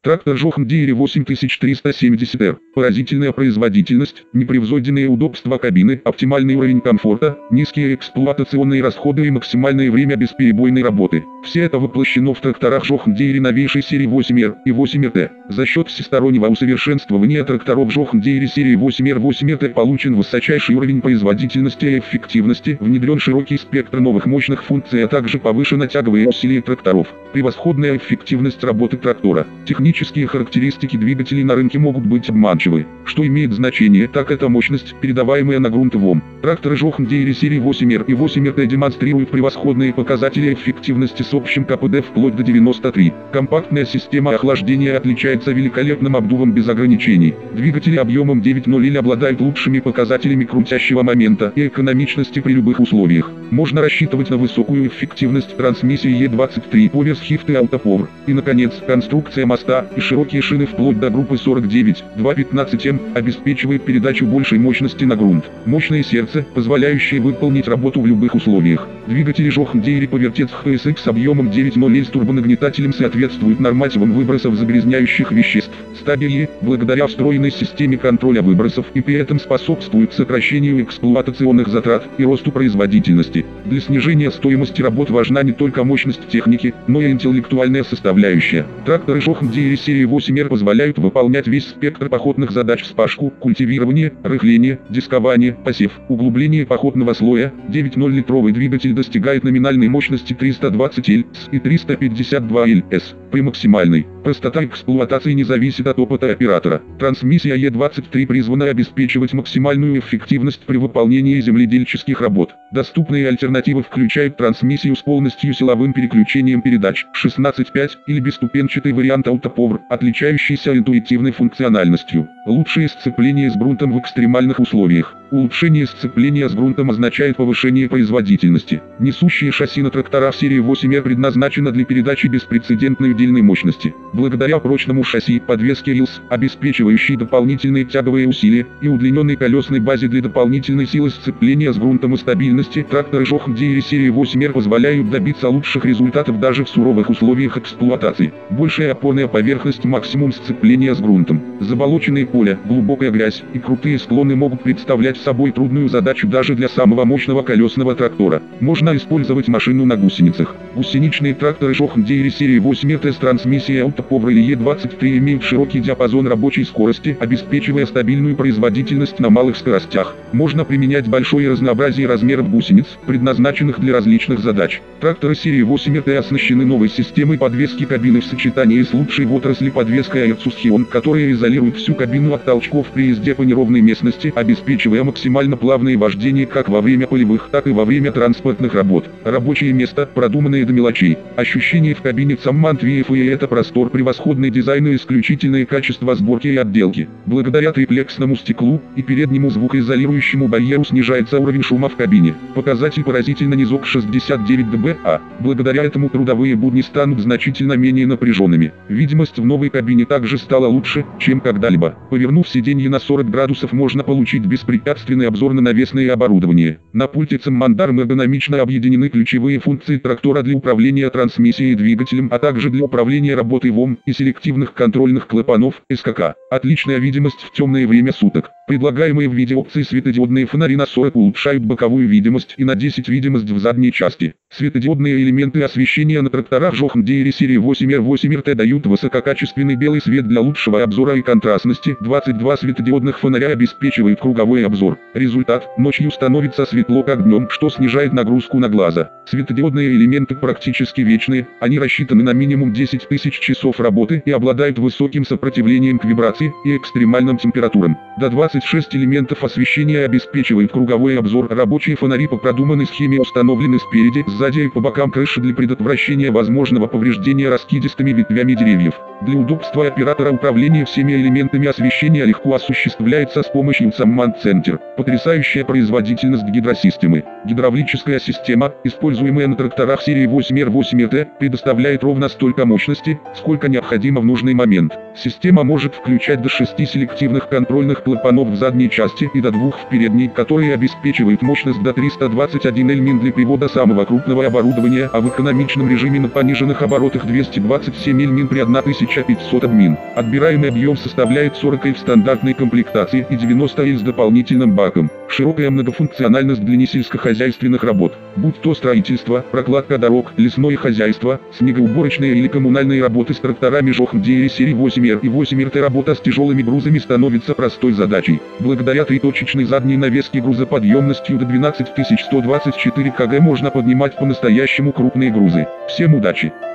Трактор John Deere 8370R. Поразительная производительность, непревзойденные удобства кабины, оптимальный уровень комфорта, низкие эксплуатационные расходы и максимальное время бесперебойной работы. Все это воплощено в тракторах John Deere новейшей серии 8R и 8RT. За счет всестороннего усовершенствования тракторов John Deere серии 8R 8RT получен высочайший уровень производительности и эффективности, внедрен широкий спектр новых мощных функций, а также повышено тяговые усилия тракторов. Превосходная эффективность работы трактора. Технические характеристики двигателей на рынке могут быть обманчивы. Что имеет значение, так это мощность, передаваемая на грунт ВОМ. Тракторы John Deere серии 8R и 8RT демонстрируют превосходные показатели эффективности с общим КПД вплоть до 93. Компактная система охлаждения отличается великолепным обдувом без ограничений. Двигатели объемом 9.0 или обладают лучшими показателями крутящего момента и экономичности при любых условиях. Можно рассчитывать на высокую эффективность трансмиссии E23 Power Shift и AutoPower. И наконец, конструкция моста и широкие шины вплоть до группы 49, 215М, обеспечивает передачу большей мощности на грунт. Мощное сердце, позволяющее выполнить работу в любых условиях. Двигатели John Deere Powertex HSX с объемом 9.0 с турбонагнетателем соответствуют нормативам выбросов загрязняющих веществ, стадии, благодаря встроенной системе контроля выбросов, и при этом способствуют сокращению эксплуатационных затрат и росту производительности. Для снижения стоимости работ важна не только мощность техники, но и интеллектуальная составляющая. Тракторы John Deere серии 8R позволяют выполнять весь спектр походных задач: вспашку, культивирование, рыхление, дискование, посев, углубление походного слоя. 9.0-литровый двигатель достигает номинальной мощности 320 лс и 352 лс. При максимальной простота эксплуатации не зависит от опыта оператора. Трансмиссия E23 призвана обеспечивать максимальную эффективность при выполнении земледельческих работ. Доступные альтернативы включают трансмиссию с полностью силовым переключением передач, 16.5 или бесступенчатый вариант AutoPower, отличающийся интуитивной функциональностью. Лучшее сцепление с грунтом в экстремальных условиях. Улучшение сцепления с грунтом означает повышение производительности. Несущее шасси на тракторах серии 8R предназначено для передачи беспрецедентной удельной мощности. Благодаря прочному шасси, подвеске ИЛС, обеспечивающей дополнительные тяговые усилия, и удлиненной колесной базе для дополнительной силы сцепления с грунтом и стабильности, тракторы John Deere серии 8R позволяют добиться лучших результатов даже в суровых условиях эксплуатации. Большая опорная поверхность, максимум сцепления с грунтом. Заболоченные поля, глубокая грязь и крутые склоны могут представлять собой трудную задачу даже для самого мощного колесного трактора. Можно использовать машину на гусеницах. Гусеничные тракторы John Deere серии 8RT с трансмиссией AutoPower или E23 имеют широкий диапазон рабочей скорости, обеспечивая стабильную производительность на малых скоростях. Можно применять большое разнообразие размеров гусениц, предназначенных для различных задач. Тракторы серии 8RT оснащены новой системой подвески кабины в сочетании с лучшей в отрасли подвеской Airsus Hion, которая изолирует всю кабину от толчков при езде по неровной местности, обеспечивая максимально плавное вождение как во время полевых, так и во время транспортных работ. Рабочее место, продуманное до мелочей. Ощущение в кабине Саммант VFE — это простор, превосходный дизайн и исключительное качество сборки и отделки. Благодаря триплексному стеклу и переднему звукоизолирующему барьеру снижается уровень шума в кабине. Показатель поразительно низок — 69 дБ, благодаря этому трудовые будни станут значительно менее напряженными. Видимость в новой кабине также стала лучше, чем когда-либо. Повернув сиденье на 40 градусов, можно получить беспрепятственный обзор на навесное оборудование. На пульте Саммандарм эргономично объединены ключевые функции трактора для управления трансмиссией и двигателем, а также для управления работой ВОМ и селективных контрольных клапанов СКК. Отличная видимость в темное время суток. Предлагаемые в виде опции светодиодные фонари на 40 улучшают боковую видимость и на 10 видимость в задней части. Светодиодные элементы освещения на тракторах John Deere серии 8R 8RT дают высококачественный белый свет для лучшего обзора и контрастности. 22 светодиодных фонаря обеспечивают круговой обзор. Результат: ночью становится светло как днем, что снижает нагрузку на глаза. Светодиодные элементы практически вечные, они рассчитаны на минимум 10 тысяч часов работы и обладают высоким сопротивлением к вибрации и экстремальным температурам. До 26 элементов освещения обеспечивают круговой обзор. Рабочие фонари по продуманной схеме установлены спереди, сзади и по бокам крыши для предотвращения возможного повреждения раскидистыми ветвями деревьев. Для удобства оператора управления всеми элементами освещения легко осуществляется с помощью Samman Center. Потрясающая производительность гидросистемы. Гидравлическая система, используемая на тракторах серии 8R 8RT, предоставляет ровно столько мощности, сколько необходимо в нужный момент. Система может включать размещать до 6 селективных контрольных клапанов в задней части и до 2 в передней, которые обеспечивают мощность до 321 Льмин для привода самого крупного оборудования, а в экономичном режиме на пониженных оборотах 227 Льмин при 1500 обмин. Отбираемый объем составляет 40 Л в стандартной комплектации и 90 Л с дополнительным баком. Широкая многофункциональность для несельскохозяйственных работ, будь то строительство, прокладка дорог, лесное хозяйство, снегоуборочные или коммунальные работы с тракторами ЖОХМ-ДИ серии 8Р и 8РТ. Работа с тяжелыми грузами становится простой задачей. Благодаря триточечной задней навеске грузоподъемностью до 12124 кг можно поднимать по-настоящему крупные грузы. Всем удачи!